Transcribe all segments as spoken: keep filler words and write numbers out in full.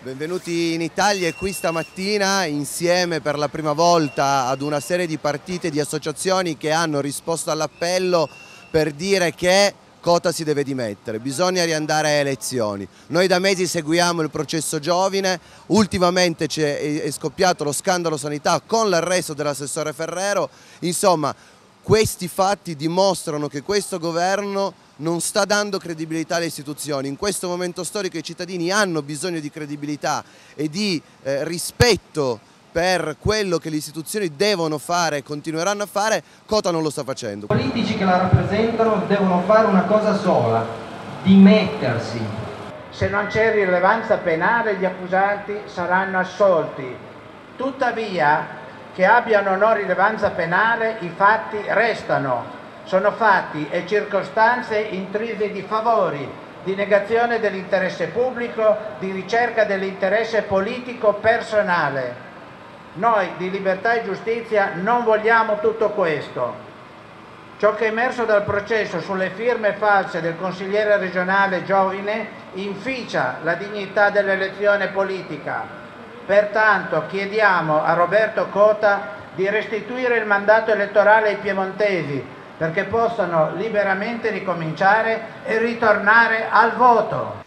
Benvenuti in Italia e qui stamattina insieme per la prima volta ad una serie di partite e di associazioni che hanno risposto all'appello per dire che Cota si deve dimettere, bisogna riandare a elezioni. Noi da mesi seguiamo il processo Giovine, ultimamente è scoppiato lo scandalo sanità con l'arresto dell'assessore Ferrero, insomma questi fatti dimostrano che questo governo non sta dando credibilità alle istituzioni. In questo momento storico i cittadini hanno bisogno di credibilità e di eh, rispetto per quello che le istituzioni devono fare e continueranno a fare. Cota non lo sta facendo. I politici che la rappresentano devono fare una cosa sola: dimettersi. Se non c'è rilevanza penale gli accusati saranno assolti. Tuttavia, che abbiano o no rilevanza penale, i fatti restano. Sono fatti e circostanze intrise di favori, di negazione dell'interesse pubblico, di ricerca dell'interesse politico personale. Noi di Libertà e Giustizia non vogliamo tutto questo. Ciò che è emerso dal processo sulle firme false del consigliere regionale Giovine inficia la dignità dell'elezione politica. Pertanto chiediamo a Roberto Cota di restituire il mandato elettorale ai piemontesi, perché possano liberamente ricominciare e ritornare al voto.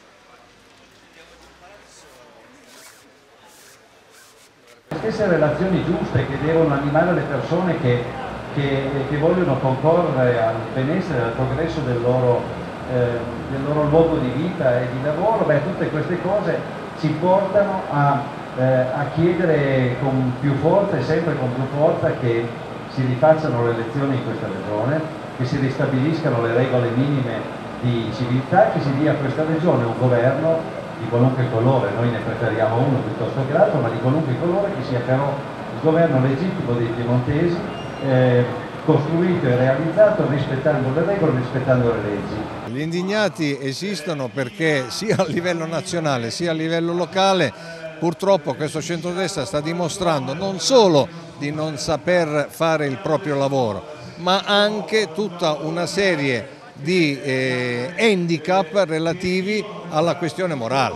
Le stesse relazioni giuste che devono animare le persone che, che, che vogliono concorrere al benessere e al progresso del loro, eh, del loro luogo di vita e di lavoro, beh, tutte queste cose ci portano a, eh, a chiedere con più forza e sempre con più forza che si rifacciano le elezioni in questa regione, che si ristabiliscano le regole minime di civiltà, che si dia a questa regione un governo di qualunque colore, noi ne preferiamo uno piuttosto che l'altro, ma di qualunque colore, che sia però il governo legittimo dei piemontesi, eh, costruito e realizzato rispettando le regole, rispettando le leggi. Gli indignati esistono perché sia a livello nazionale sia a livello locale purtroppo questo centrodestra sta dimostrando non solo di non saper fare il proprio lavoro, ma anche tutta una serie di eh, handicap relativi alla questione morale.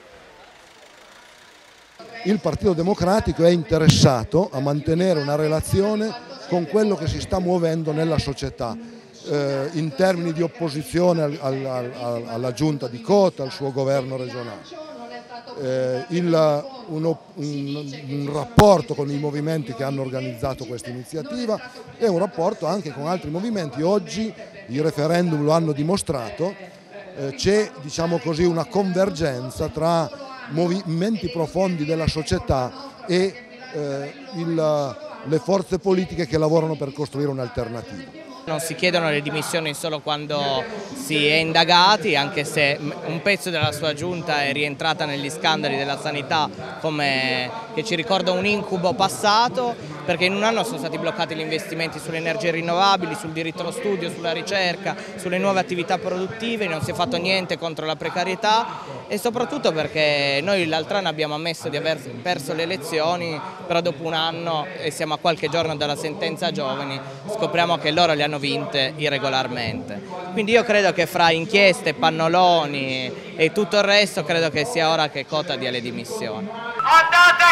Il Partito Democratico è interessato a mantenere una relazione con quello che si sta muovendo nella società, eh, in termini di opposizione al, al, al, alla giunta di Cota, al suo governo regionale. Eh, il, uno, un, un rapporto con i movimenti che hanno organizzato questa iniziativa e un rapporto anche con altri movimenti. Oggi i referendum lo hanno dimostrato, eh, c'è, diciamo così, una convergenza tra movimenti profondi della società e eh, il, le forze politiche che lavorano per costruire un'alternativa. Non si chiedono le dimissioni solo quando si è indagati, anche se un pezzo della sua giunta è rientrata negli scandali della sanità, come che ci ricorda un incubo passato, perché in un anno sono stati bloccati gli investimenti sulle energie rinnovabili, sul diritto allo studio, sulla ricerca, sulle nuove attività produttive, non si è fatto niente contro la precarietà e soprattutto perché noi l'altro anno abbiamo ammesso di aver perso le elezioni, però dopo un anno e siamo a qualche giorno dalla sentenza Giovani, scopriamo che loro le hanno vinte irregolarmente. Quindi io credo che fra inchieste, pannoloni e tutto il resto credo che sia ora che Cota dia le dimissioni. Andate